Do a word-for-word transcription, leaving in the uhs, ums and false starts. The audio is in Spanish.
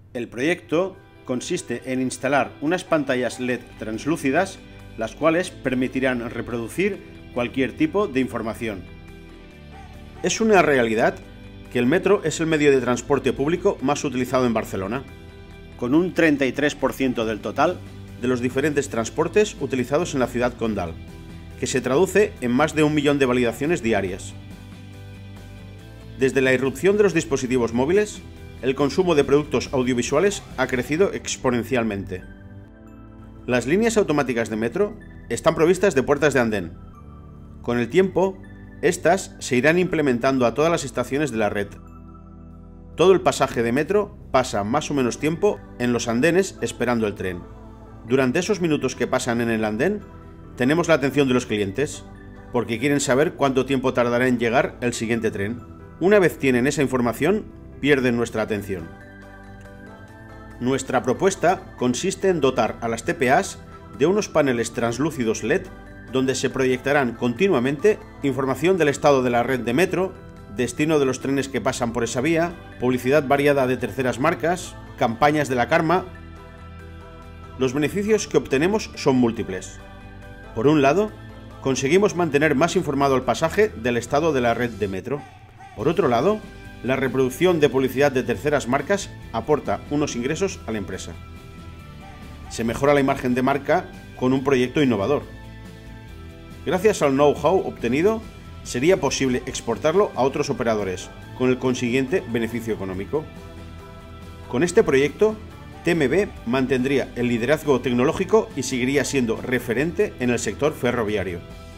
El proyecto consiste en instalar unas pantallas L E D translúcidas, las cuales permitirán reproducir cualquier tipo de información. Es una realidad que el metro es el medio de transporte público más utilizado en Barcelona, con un treinta y tres por ciento del total de los diferentes transportes utilizados en la ciudad condal, que se traduce en más de un millón de validaciones diarias. Desde la irrupción de los dispositivos móviles, el consumo de productos audiovisuales ha crecido exponencialmente. Las líneas automáticas de metro están provistas de puertas de andén. Con el tiempo, estas se irán implementando a todas las estaciones de la red. Todo el pasaje de metro pasa más o menos tiempo en los andenes esperando el tren. Durante esos minutos que pasan en el andén, tenemos la atención de los clientes, porque quieren saber cuánto tiempo tardará en llegar el siguiente tren. Una vez tienen esa información, pierden nuestra atención. Nuestra propuesta consiste en dotar a las T P As de unos paneles translúcidos L E D donde se proyectarán continuamente información del estado de la red de metro, destino de los trenes que pasan por esa vía, publicidad variada de terceras marcas, campañas de la Carma. Los beneficios que obtenemos son múltiples. Por un lado, conseguimos mantener más informado al pasaje del estado de la red de metro. Por otro lado, la reproducción de publicidad de terceras marcas aporta unos ingresos a la empresa. Se mejora la imagen de marca con un proyecto innovador. Gracias al know-how obtenido, sería posible exportarlo a otros operadores, con el consiguiente beneficio económico. Con este proyecto, T M B mantendría el liderazgo tecnológico y seguiría siendo referente en el sector ferroviario.